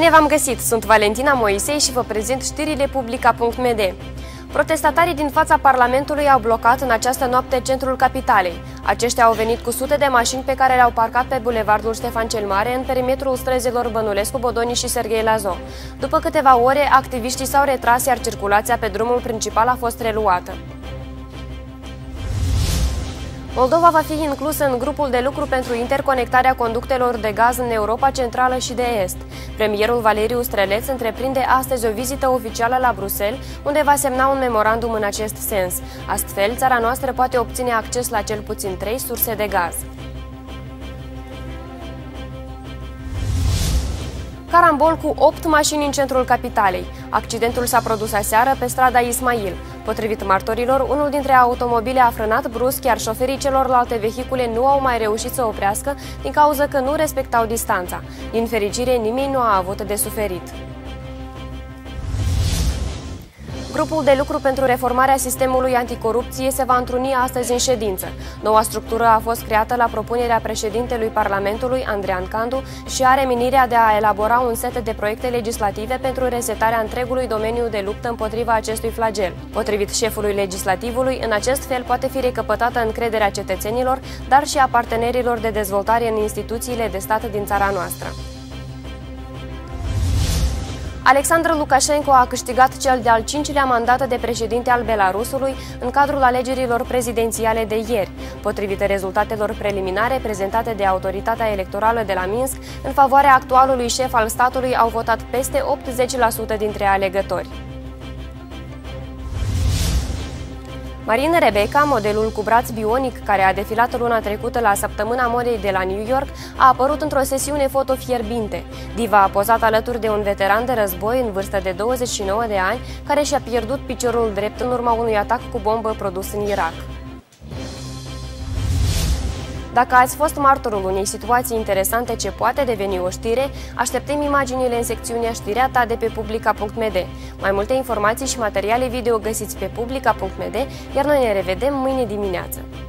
Bine v-am găsit! Sunt Valentina Moisei și vă prezint știrile Publica.md. Protestatarii din fața Parlamentului au blocat în această noapte centrul capitalei. Aceștia au venit cu sute de mașini pe care le-au parcat pe bulevardul Ștefan cel Mare, în perimetrul străzilor Bănulescu, Bodoni și Serghei Lazo. După câteva ore, activiștii s-au retras, iar circulația pe drumul principal a fost reluată. Moldova va fi inclusă în grupul de lucru pentru interconectarea conductelor de gaz în Europa Centrală și de Est. Premierul Valeriu Streleț întreprinde astăzi o vizită oficială la Bruxelles, unde va semna un memorandum în acest sens. Astfel, țara noastră poate obține acces la cel puțin 3 surse de gaz. Carambol cu 8 mașini în centrul capitalei. Accidentul s-a produs aseară pe strada Ismail. Potrivit martorilor, unul dintre automobile a frânat brusc, iar șoferii celorlalte vehicule nu au mai reușit să oprească din cauza că nu respectau distanța. Din fericire, nimeni nu a avut de suferit. Grupul de lucru pentru reformarea sistemului anticorupție se va întruni astăzi în ședință. Noua structură a fost creată la propunerea președintelui Parlamentului, Andrean Candu, și are menirea de a elabora un set de proiecte legislative pentru resetarea întregului domeniu de luptă împotriva acestui flagel. Potrivit șefului legislativului, în acest fel poate fi recăpătată încrederea cetățenilor, dar și a partenerilor de dezvoltare în instituțiile de stat din țara noastră. Alexandru Lukashenko a câștigat cel de-al 5-lea mandat de președinte al Belarusului în cadrul alegerilor prezidențiale de ieri. Potrivit rezultatelor preliminare prezentate de autoritatea electorală de la Minsk, în favoarea actualului șef al statului au votat peste 80% dintre alegători. Marin Rebecca, modelul cu braț bionic care a defilat luna trecută la Săptămâna Modei de la New York, a apărut într-o sesiune foto fierbinte. Diva a pozat alături de un veteran de război în vârstă de 29 de ani, care și-a pierdut piciorul drept în urma unui atac cu bombă produs în Irak. Dacă ați fost martorul unei situații interesante ce poate deveni o știre, așteptăm imaginile în secțiunea Știrea ta de pe Publica.md. Mai multe informații și materiale video găsiți pe Publica.md, iar noi ne revedem mâine dimineață.